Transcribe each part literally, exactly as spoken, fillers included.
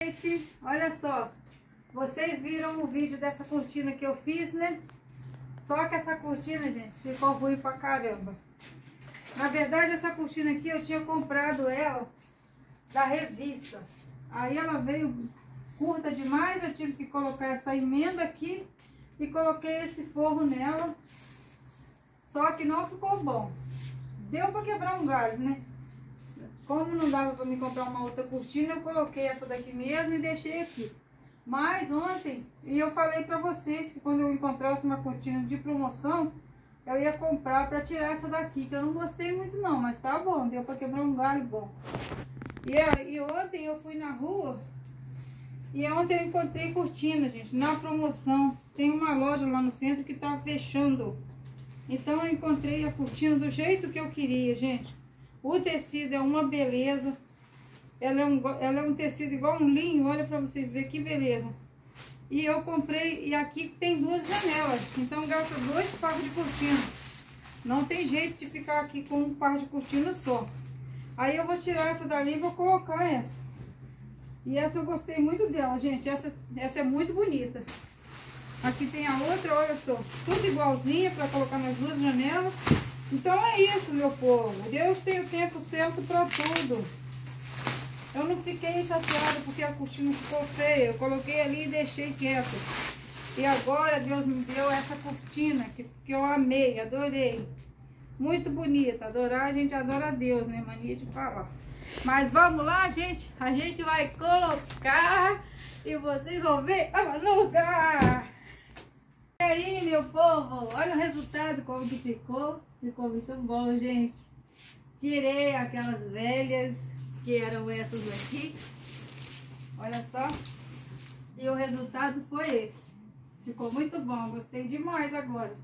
Gente, olha só, vocês viram o vídeo dessa cortina que eu fiz, né? Só que essa cortina, gente, ficou ruim pra caramba. Na verdade, essa cortina aqui eu tinha comprado ela da revista. Aí ela veio curta demais, eu tive que colocar essa emenda aqui e coloquei esse forro nela. Só que não ficou bom. Deu pra quebrar um galho, né? Como não dava pra me comprar uma outra cortina, eu coloquei essa daqui mesmo e deixei aqui. Mas ontem, e eu falei pra vocês que quando eu encontrasse uma cortina de promoção, eu ia comprar pra tirar essa daqui, que eu não gostei muito não, mas tá bom, deu pra quebrar um galho bom. E, e ontem eu fui na rua, e ontem eu encontrei cortina, gente, na promoção. Tem uma loja lá no centro que tá fechando. Então eu encontrei a cortina do jeito que eu queria, gente. O tecido é uma beleza. Ela é um, ela é um tecido igual um linho, olha pra vocês verem que beleza. E eu comprei, e aqui tem duas janelas, então gasta dois pares de cortina. Não tem jeito de ficar aqui com um par de cortina só. Aí eu vou tirar essa dali e vou colocar essa. E essa eu gostei muito dela, gente. Essa, essa é muito bonita. Aqui tem a outra, olha só. Tudo igualzinha para colocar nas duas janelas. Então é isso, meu povo. Deus tem o tempo certo para tudo. Eu não fiquei chateada porque a cortina ficou feia. Eu coloquei ali e deixei quieto. E agora Deus me deu essa cortina que, que eu amei, adorei. Muito bonita. Adorar, a gente adora a Deus, né? Mania de falar. Mas vamos lá, gente. A gente vai colocar e vocês vão ver ela no lugar. E aí, meu povo, olha o resultado como que ficou. Ficou muito bom, gente. Tirei aquelas velhas que eram essas aqui. Olha só. E o resultado foi esse. Ficou muito bom, gostei demais agora.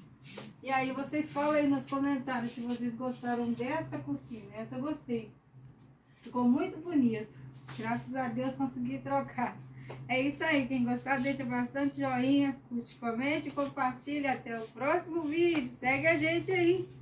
E aí vocês falam aí nos comentários se vocês gostaram desta cortina. Essa eu gostei. Ficou muito bonito. Graças a Deus consegui trocar. É isso aí. Quem gostar, deixa bastante joinha, curte, comente, compartilha. Até o próximo vídeo. Segue a gente aí.